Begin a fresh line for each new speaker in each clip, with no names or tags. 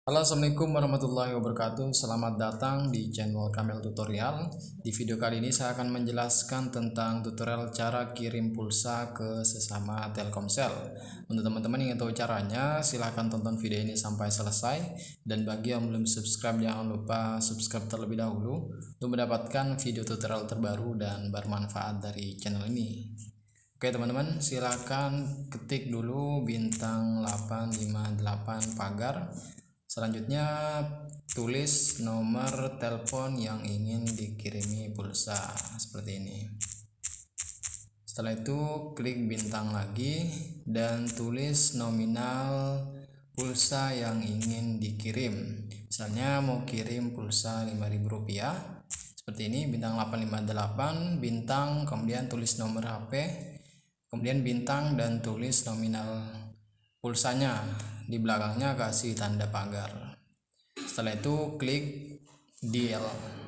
Halo, assalamualaikum warahmatullahi wabarakatuh. Selamat datang di channel Kamel Tutorial. Di video kali ini saya akan menjelaskan tentang tutorial cara kirim pulsa ke sesama Telkomsel. Untuk teman-teman yang ingin tahu caranya, silahkan tonton video ini sampai selesai. Dan bagi yang belum subscribe, jangan lupa subscribe terlebih dahulu untuk mendapatkan video tutorial terbaru dan bermanfaat dari channel ini. Oke teman-teman, silahkan ketik dulu bintang 858 pagar. Selanjutnya tulis nomor telepon yang ingin dikirimi pulsa seperti ini. Setelah itu klik bintang lagi dan tulis nominal pulsa yang ingin dikirim. Misalnya mau kirim pulsa Rp5.000 seperti ini, bintang 858 bintang, kemudian tulis nomor HP, kemudian bintang dan tulis nominal pulsanya. Di belakangnya kasih tanda pagar. Setelah itu klik deal.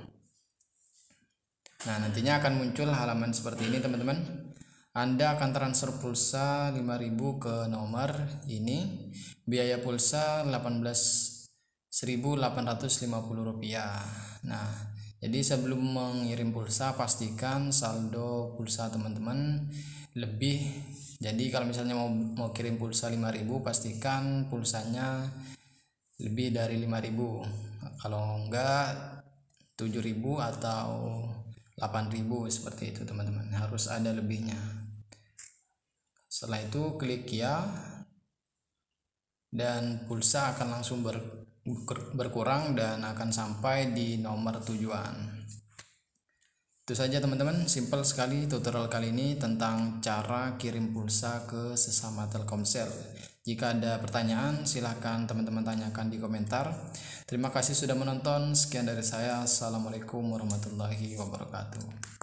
Nah, nantinya akan muncul halaman seperti ini teman-teman. Anda akan transfer pulsa 5.000 ke nomor ini. Biaya pulsa Rp18.850. Nah, jadi sebelum mengirim pulsa pastikan saldo pulsa teman-teman lebih. Jadi kalau misalnya mau kirim pulsa 5.000, pastikan pulsanya lebih dari 5.000. Kalau enggak 7.000 atau 8.000 seperti itu teman-teman, harus ada lebihnya. Setelah itu klik ya, dan pulsa akan langsung berkurang dan akan sampai di nomor tujuan. Itu saja teman-teman, simple sekali tutorial kali ini tentang cara kirim pulsa ke sesama Telkomsel. Jika ada pertanyaan, silahkan teman-teman tanyakan di komentar. Terima kasih sudah menonton. Sekian dari saya. Assalamualaikum warahmatullahi wabarakatuh.